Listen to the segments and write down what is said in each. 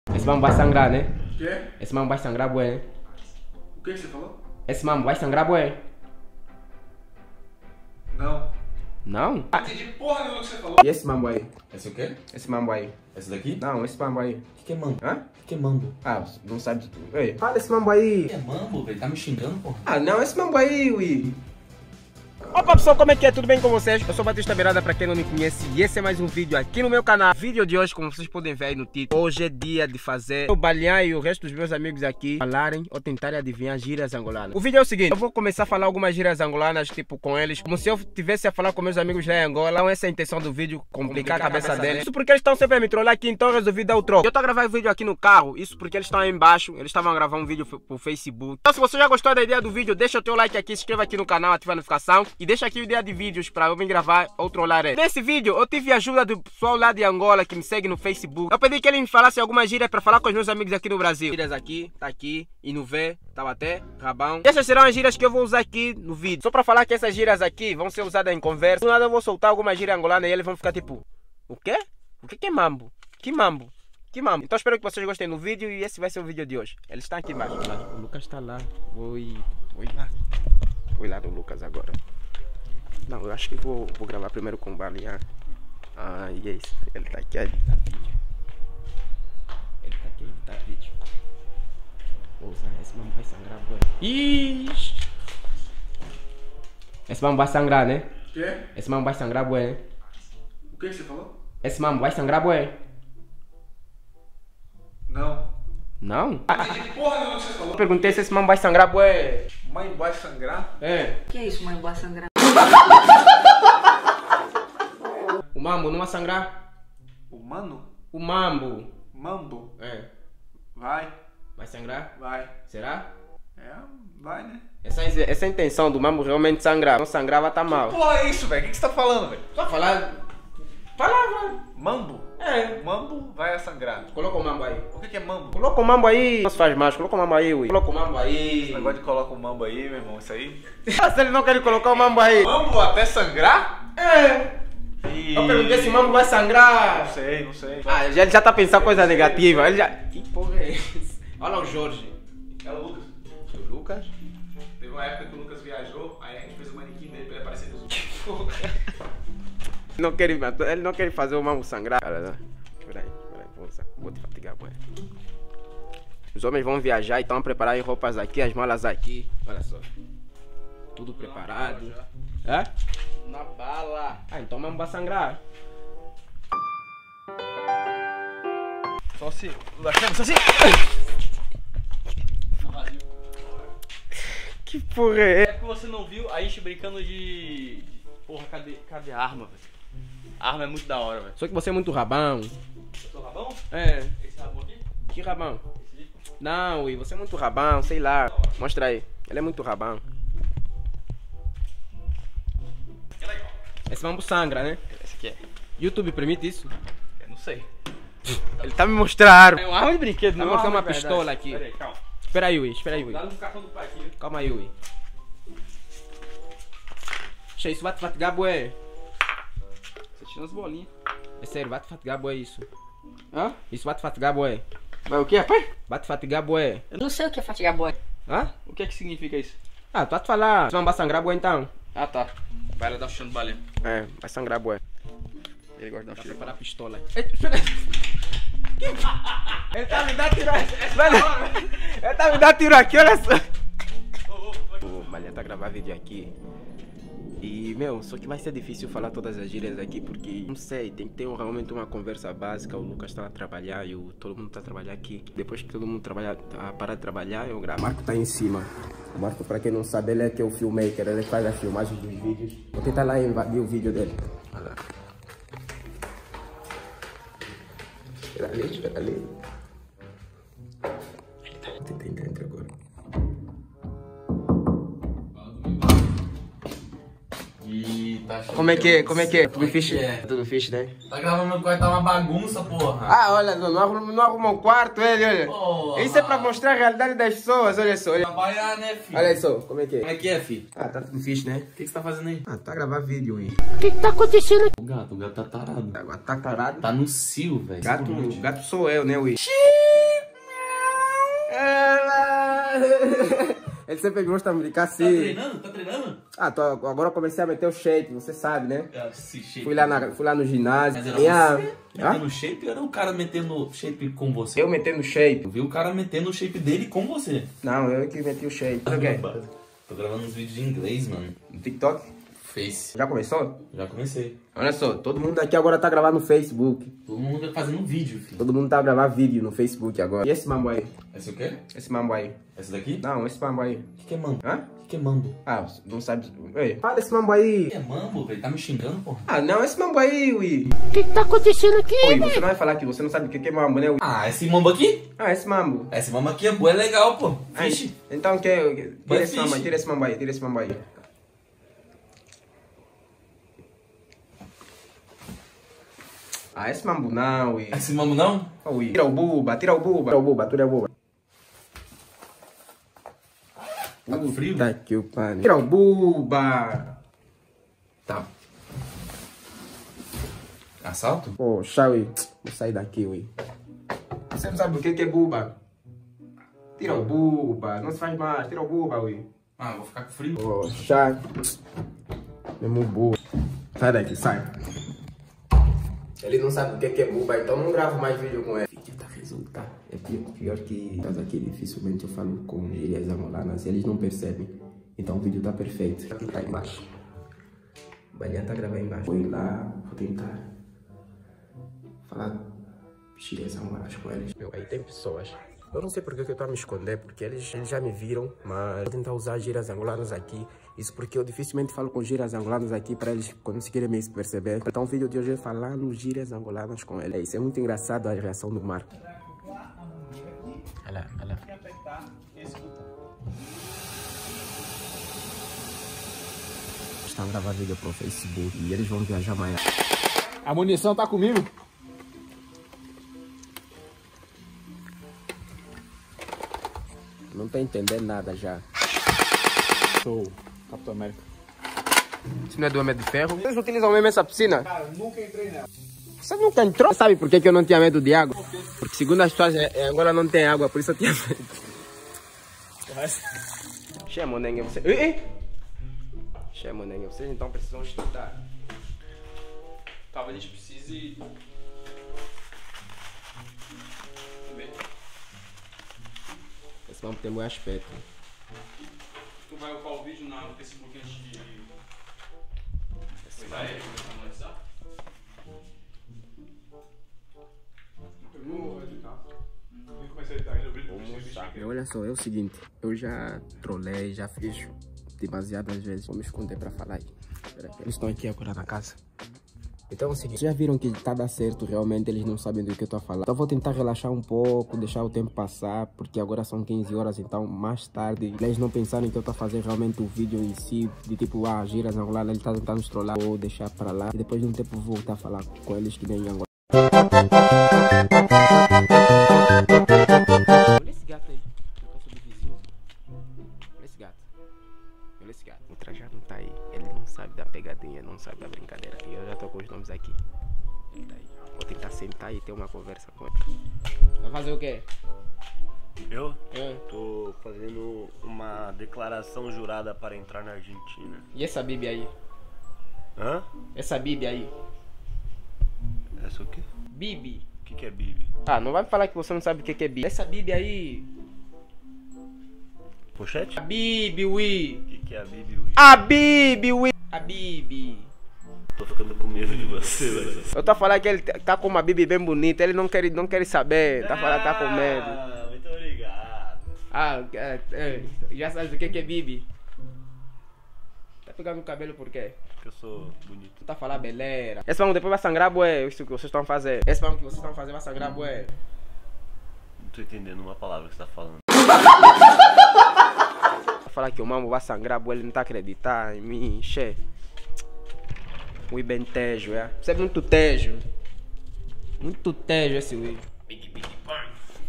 Esse mambo vai sangrar, né? O quê? Esse mambo vai sangrar, bué, né? O que você falou? Esse mambo vai sangrar, bué. Não. Não? Não entendi porra nenhuma que você falou. E esse mambo aí? Esse o quê? Esse mambo aí? Esse daqui? Não, esse mambo aí. O que é mambo? Hã? O que é mambo? Ah, não sabe de tudo. Ei, fala esse mambo aí. O que é mambo, velho? Tá me xingando, porra? Ah, não, esse mambo aí, ui. Opa pessoal, como é que é? Tudo bem com vocês? Eu sou o Batista Beirada, pra quem não me conhece, e esse é mais um vídeo aqui no meu canal. Vídeo de hoje, como vocês podem ver aí no título, hoje é dia de fazer o Balian e o resto dos meus amigos aqui falarem ou tentarem adivinhar gírias angolanas. O vídeo é o seguinte, eu vou começar a falar algumas gírias angolanas, tipo, com eles, como se eu tivesse a falar com meus amigos lá em Angola. Então essa é a intenção do vídeo, complicar a cabeça deles. Isso porque eles estão sempre a me trollar aqui, então eu resolvi dar o troco. Eu tô gravando o vídeo aqui no carro, isso porque eles estão aí embaixo, eles estavam a gravar um vídeo pro Facebook. Então se você já gostou da ideia do vídeo, deixa o teu like aqui, se inscreva aqui no canal, ativa a notificação e deixa aqui a ideia de vídeos pra eu vir gravar ou trollar ele. Nesse vídeo eu tive a ajuda do pessoal lá de Angola que me segue no Facebook. Eu pedi que ele me falasse algumas gírias pra falar com os meus amigos aqui no Brasil. Gírias aqui, tá aqui, Inuvé, Tabaté, Rabão. Essas serão as gírias que eu vou usar aqui no vídeo. Só pra falar que essas gírias aqui vão ser usadas em conversa. Do nada eu vou soltar alguma gíria angolana e eles vão ficar tipo, o quê? O que é mambo? Que mambo? Que mambo? Então espero que vocês gostem do vídeo e esse vai ser o vídeo de hoje. Eles estão aqui embaixo. O Lucas tá lá. Oi lá. Vou lá do Lucas agora. Não, eu acho que vou gravar primeiro com o Balian. Ah, e é isso. Ele tá aqui a editar vídeo. Ele tá aqui a editar vídeo. Vou usar esse mambo vai sangrar, boy. Ixi! Esse mambo vai sangrar, né? O quê? Esse mambo vai sangrar, boy, né? O que você falou? Esse mambo vai sangrar, boy. Não. Não? Não entendi porra nenhuma que você falou. Eu perguntei se esse mambo vai sangrar, boy. Mãe vai sangrar? É. Que é isso, mãe? Vai sangrar? O mambo não vai sangrar? O mano? O mambo. Mambo? É. Vai. Vai sangrar? Vai. Será? É, vai, né? Essa é a intenção do mambo realmente sangrar. Não sangrar vai tá mal. Porra é isso, velho? O que você tá falando, velho? Só falar. Palavra. Mambo? É. Mambo vai sangrar. Coloca o mambo aí. O que é mambo? Coloca o mambo aí. Não se faz mais. Coloca o mambo aí, ui. Coloca o mambo aí. Esse negócio de colocar o mambo aí, meu irmão, isso aí? Se ele não quer colocar o mambo aí. Mambo até sangrar? É. Eu perguntei se o mambo vai sangrar. Não sei, não sei. Ah, ele já tá pensando coisa negativa. Ele já... Que porra é essa? Olha o Jorge. É o Lucas. O Lucas? Teve uma época que o Lucas viajou, aí a gente fez o manequim dele pra ele aparecer nos outros. Ele não quer fazer o mambo sangrar. Espera aí, vou te fatigar, boy. Os homens vão viajar e estão a preparar as roupas aqui, as malas aqui. Olha só. Tudo preparado. É? Na bala. Ah, então o mambo vai sangrar. Só se... Só se... Que porra é? É que você não viu a gente brincando de... Porra, cadê a arma, velho? A arma é muito da hora, velho. Só que você é muito rabão. Eu sou rabão? É. Esse rabão aqui? Que rabão? Esse aqui? Não, ui, você é muito rabão, sei lá. Mostra aí. Ele é muito rabão. Esse mambo sangra, né? Esse aqui é. YouTube permite isso? Eu não sei. Ele tá me mostrando. É uma arma de brinquedo, Tá não mostrando uma arma de verdade. pistola aqui. Pera aí, calma. Espera aí, Ui. Espera aí, Ui. Dá no cartão do pai aqui. Calma aí, Ui. Che, isso vai te fatigar, bué. Você tira as bolinhas. É sério, vai te fatigar, bué, isso. Hã? Isso vai te fatigar, bué. Vai o quê, rapaz? Vai te fatigar, bué. Eu não sei o que é fatigar boy. Hã? O que é que significa isso? Ah, tu vai te falar. Você não vai sangrar, bué, então? Ah, tá. Vai lá dar um chão do balé. É, vai sangrar, bué. Ele gosta de dar um Vai tiro. preparar a pistola. Espera aí. Ele tá me dando tiro aqui. Ele tá me dando tiro aqui, olha só. O Balian tá gravando vídeo aqui. E, meu, só que vai ser difícil falar todas as gírias aqui, porque, não sei, tem que ter realmente uma conversa básica. O Lucas tá a trabalhar e todo mundo tá a trabalhar aqui. Depois que todo mundo parar de trabalhar, eu gravo. O Marco tá em cima. O Marco, pra quem não sabe, ele é que é o filmmaker, ele faz a filmagem dos vídeos. Vou tentar lá invadir o vídeo dele. Olha lá. Espera ali. Vou tentar entrar agora. E tá Como é que é? Tudo fixe? Tudo fixe, né? Tá gravando meu quarto, tá uma bagunça, porra. Ah, olha, não arruma um quarto, ele, olha. Porra. Isso é pra mostrar a realidade das pessoas, olha só. Olha, Trabalhar, né, filho? olha só, como é que Como é? é que é, filho? Ah, tá tudo fixe, né? O que você tá fazendo aí? Ah, tá a gravar vídeo, hein? O gato tá tarado. Agora tá tarado. Tá no cio, velho. Gato sou eu, né, Ui? Ele sempre gosta de brincar assim. Tá treinando? Tá treinando? Ah, agora eu comecei a meter o shape, você sabe, né? Esse shape. Fui lá no ginásio. Mas era você metendo shape ou era o cara metendo shape com você? Eu metendo shape. Eu vi o cara metendo o shape dele com você. Não, eu que meti o shape. O quê? Tô gravando uns vídeos de inglês, mano. No TikTok? Face. Já começou? Já comecei. Olha só, todo mundo aqui agora tá gravando no Facebook. Todo mundo fazendo vídeo, filho. Todo mundo tá gravando vídeo no Facebook agora. E esse mambo aí? Esse o quê? Esse mambo aí? Esse daqui? Não, esse mambo aí. O que é mambo? Hã? O que é mambo? Ah, não sabe... Ei, fala esse mambo aí. O que é mambo, velho? Tá me xingando, porra? Ah, não, esse mambo aí, Ui. O que tá acontecendo aqui? Ui, você não vai falar que você não sabe o que é mambo, né, Ui? Ah, esse mambo aqui? Ah, esse mambo. Esse mambo aqui é legal, pô. Fish. Então, tira Mas esse mambo aí, fish. tira esse mambo aí, tira esse mambo aí. Ah, esse mambo não, Ui. Esse mambo não? Oh, Ui. Tira o buba, tira o buba. Tira o buba, tira o buba. Tá com frio? Tá que o pano. Tira o buba. Tá. Assalto? Poxa, Ui. Vou sair daqui, Ui. Você não sabe o que é buba? Tira o buba. Não se faz mais. Tira o buba, Ui. Ah, vou ficar com frio. Poxa. Mesmo buba. Sai daqui, sai. Ele não sabe o que é buba, então não gravo mais vídeo com ele. O vídeo tá resultado. É pior que... Mas aqui dificilmente eu falo com gírias angolanas, eles não percebem. Então o vídeo tá perfeito. Vou tentar embaixo. O Balinha tá gravando embaixo. Vou ir lá, vou tentar falar gírias angolanas com eles. Meu, aí tem pessoas. Eu não sei porque eu tô a me esconder, porque eles já me viram, mas vou tentar usar gírias angolanas aqui. Isso porque eu dificilmente falo com gírias angolanas aqui para eles conseguirem me perceber. Então o vídeo de hoje é falando gírias angolanas com eles. Isso é muito engraçado a reação do Marco. Olha lá, olha lá. Estão gravando vídeo pro Facebook e eles vão viajar amanhã. A munição tá comigo? Não tô entendendo nada já. Sou Capitão América. Isso não é do Homem de Ferro? Vocês utilizam mesmo essa piscina? Cara, nunca entrei nela. Você nunca entrou? Sabe por que eu não tinha medo de água? Porque segundo as pessoas, agora não tem água, por isso eu tinha medo. Chama, Nengue, você... Ei! Chama, Nengue, vocês então precisam estudar. Talvez a gente precise... Esse vamos ter bom aspecto. Tu vai upar o vídeo no Facebook antes de... Vai analisar? Eu vou editar. Nem comecei a editar ainda, o vídeo Olha só, é o seguinte, eu já trolei, já fiz demasiadas vezes. Vou me esconder pra falar aí. Eles estão aqui agora na casa. Então é o seguinte, já viram que tá dando certo, realmente eles não sabem do que eu tô falando. Então vou tentar relaxar um pouco, deixar o tempo passar, porque agora são 15 horas, então mais tarde eles não pensarem que eu tô fazendo realmente o vídeo em si, de tipo, gírias angolanas, ele tá tentando nos trollar, ou deixar pra lá. E depois de um tempo vou voltar a falar com eles que nem Angola. Olha esse gato aí, na casa do vizinho. Olha esse gato. Olha esse gato. O Trajano tá aí. Ele não sabe da pegadinha, não sabe da brincadeira. E eu já tô com os nomes aqui. Ele tá aí. Vou tentar sentar e ter uma conversa com ele. Vai fazer o quê? Eu? Tô fazendo uma declaração jurada para entrar na Argentina. E essa Bíblia aí? Hã? Essa Bíblia aí? Essa o quê? Bibi. O que é Bibi? Ah, não vai me falar que você não sabe o que é Bíblia. Essa Bíblia aí... Pochete? A Bibi, ui. O que é a Bibi? Ui? A Bibi, ui. A Bibi. Tô ficando com medo de você, velho. Eu tô falando que ele tá com uma Bibi bem bonita. Ele não quer saber. Tá falando que tá com medo. Ah, muito obrigado. Já sabes o que é Bibi? Tá pegando o cabelo por quê? Porque eu sou bonito. Tu tá falando beleira. Esse vamos depois vai sangrar, bué. Isso que vocês estão fazendo. Esse vamos que vocês estão fazendo vai sangrar, bué. Não tô entendendo uma palavra que você tá falando. Falar que o mambo vai sangrar, bué. Ele não tá acreditando em mim, che. Ui bem tejo, é? Você é muito tejo. Muito tejo esse Ui. Big bang.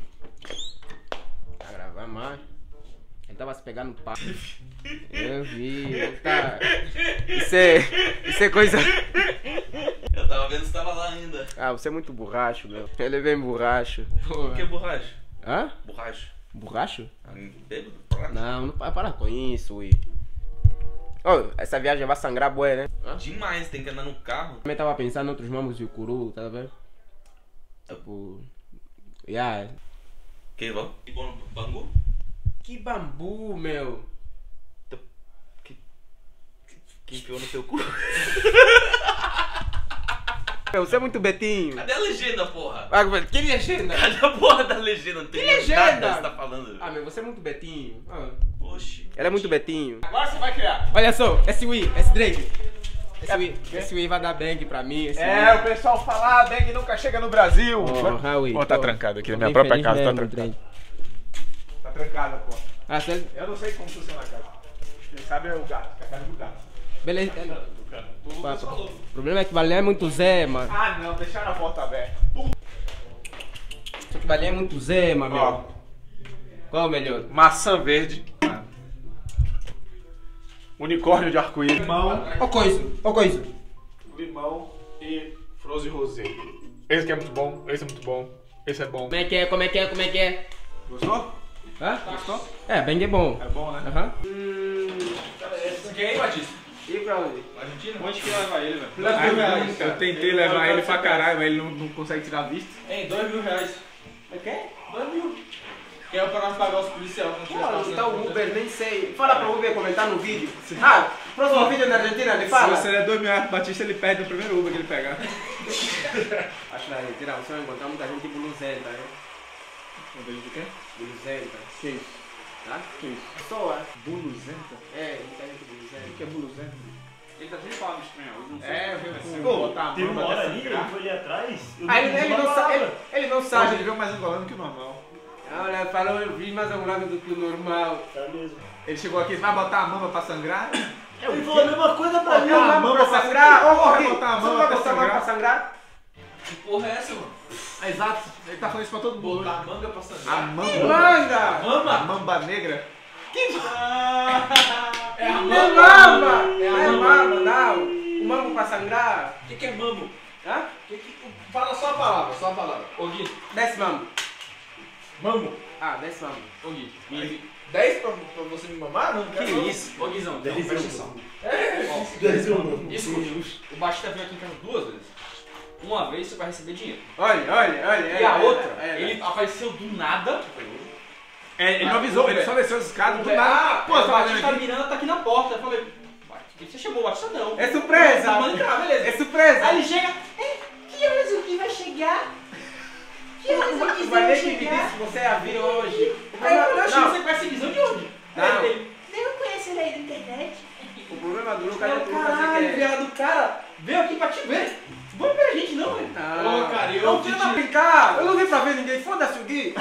Tá gravando mais? Ele tava se pegando no pau. Eu vi, ele tá... Isso é coisa... Eu tava vendo se tava lá ainda. Ah, você é muito borracho, meu. Ele é bem borracho. O que é borracha? Hã? Borracha. Borracho? Bêbado? Não, não para com isso, ui. Oh, essa viagem vai sangrar bué, né? Demais, tem que andar no carro. Também tava pensando em outros mamos de curu, tá vendo? Tipo... Yeah. Que bom? Que bom no Bangu? Que bambu, meu. Que enfiou no teu cu? Meu, você é muito betinho. Cadê a legenda, porra? Ah, que legenda? Cadê a porra da legenda? Não tem Que legenda? nada que você tá falando. Ah, meu, você é muito betinho. Ah. Oxi. Ela é muito betinho. Agora você vai criar. Olha só, esse Wii, esse Drake. Esse Wii vai dar bang pra mim. Esse É, Wii. o pessoal fala, bang nunca chega no Brasil. Wii. Pô, tá trancado aqui na minha Bem própria feliz casa, tá mesmo, trancado. Drake. Tá trancado, pô. Ah, você... Eu não sei como funciona a casa. Quem sabe é o gato, é a casa do gato. Beleza. O problema é que Valinha é muito Zé, mano. Ah não, deixaram a porta aberta. Só que Valinha é muito Zé, mano. Ó, Qual é o melhor? maçã verde. Unicórnio de arco-íris. Limão. Ó coisa, ó coisa. Limão e frozen rosé. Esse aqui é muito bom, esse é muito bom, esse é bom. Como é que é, como é que é, como é que é? Gostou? Hã? Gostou? É, bang é bom. É bom, né? Aham. Esse aqui é aí, Batista? E pra onde? Argentina? Onde que leva ele, velho? Eu tentei levar ele pra caralho, mas ele não consegue tirar visto. Hein, R$2.000. O quê? 2.000. Que é pra nós pagar os policiais quando tiver passando. Então o Uber nem sei. Fala pro Uber comentar no vídeo. Ah, próximo vídeo na Argentina, ele fala. Se você der R$2.000 pro Batista, ele perde o primeiro Uber que ele pegar. Acho que na Argentina você vai encontrar muita gente buluzenta, né? O quê? Buluzenta. Que isso? Tá? Que isso? Pessoa. Buluzenta? É, muita gente buluzenta. O que é buluzenta? Ele tá sempre falando espanhol. Eu não sei. É, eu vi Pô, botar a teve mão uma hora dessa ali, ele graça. foi ali atrás. eu Aí não ele vi não uma sabe. palavra. Ele não Hoje sabe. ele veio mais angolano que o normal. Olha, falou, eu vi mais angolano do que o normal. Tá mesmo. Ele chegou aqui, vai botar a mama pra sangrar? Ele falou a mesma coisa pra mim. Não, a mama mama pra sangrar. Ô, Vai Gui, botar a você mão não vai até botar a mão pra sangrar? Que porra é essa, mano? Exato, ele tá falando isso pra todo mundo. Botar a manga pra A sangrar. mamba. Manga! A mamba negra. É a É mamba. mama! É mama, não. O mambo pra sangrar. O que é mambo? Hã? Fala só a palavra, só a palavra. Ô Gui, Desce mambo. mambo. Ah, desce mambo. Ô Gui, 10 pra você me mamar? Não que isso? Ô Guizão, então, presta atenção. Escute, o Batista veio aqui em casa 2 vezes. Uma vez você vai receber dinheiro. Olha. E a outra, ele apareceu do nada. Ele não avisou, ele só desceu as escadas do nada. Pô, o você tá Batista fazendo aqui? Miranda tá aqui na porta. Eu falei, você chamou o Batista não. É surpresa! Manda entrar, beleza. É surpresa! Aí ele chega, que horas o Gui vai chegar? Que horas o Gui Vai vai ter que me chegar? disse que você ia vir hoje. Aí eu falei, Não, achei que você conhece a visão de onde? Não. Aí ele, Eu conheço ele aí da internet. o problema do Lucas é meu que o Lucas caralho, quer... viado, cara, veio aqui pra te ver. Vamos ver a gente não, velho. Não. Ô, cara, eu Não, te tira pra brincar! Eu não vim pra ver ninguém, foda-se o Gui!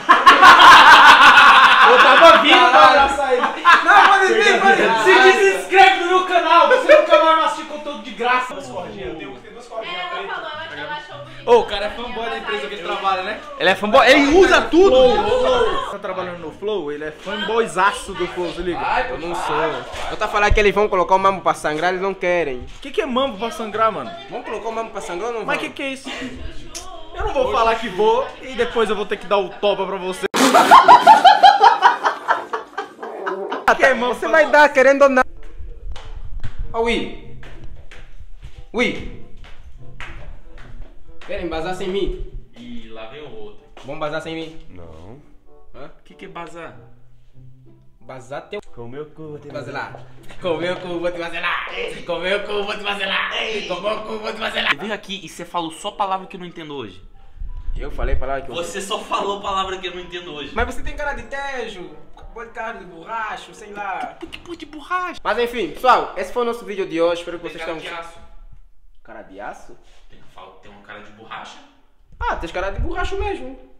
Eu tava vindo pra abraçar ele. Não, pode vir, pode vir! Se desinscreve no meu canal, você nunca mais vai assistir conteúdo de graça. Eu tenho duas cordinhas Ela pretas. falou, ela achou bonito. Ô, o cara é fanboy da empresa que ele trabalha, né? Ele é fanboy, ele usa tudo. Tá trabalhando no Flow, ele é fanboyzaço do Flow, se liga. Eu não sou. Eu tô falando que eles vão colocar o mambo pra sangrar, eles não querem. O que é mambo pra sangrar, mano? Vamos colocar o mambo pra sangrar ou não Mas vamos? que é isso? Eu não vou falar que vou e depois eu vou ter que dar o topa pra você. Você vai dar querendo ou não. Ó, Will. Will. Querem bazar sem mim? E lá vem o outro. Vamos bazar sem mim? Não. Hã? O que é bazar? Bazar teu Com o meu cu, vou ter vazilar. Com meu cu vou te vazilar. Com meu cu vou te vazilar. Com meu cu vou te vazilar. Você veio aqui e você falou só palavra que eu não entendo hoje. Eu falei palavra que eu... Você só falou palavra que eu não entendo hoje. Mas você tem cara de tejo, pôr de cara de borracho, sei lá. Que porra de borracha? Mas enfim, pessoal, esse foi o nosso vídeo de hoje. Espero que vocês Tem cara tenham... de aço. Cara de aço? Tem uma cara de borracha. Ah, tem cara de borracho mesmo.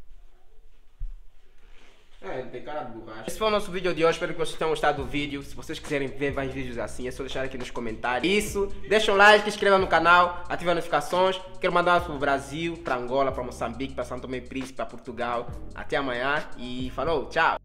É, tem cara de borracho. Esse foi o nosso vídeo de hoje. Espero que vocês tenham gostado do vídeo. Se vocês quiserem ver mais vídeos assim, é só deixar aqui nos comentários. Isso, deixa um like, inscreva no canal, ative as notificações. Quero mandar um abraço pro Brasil, pra Angola, pra Moçambique, pra São Tomé e Príncipe, pra Portugal. Até amanhã e falou, tchau!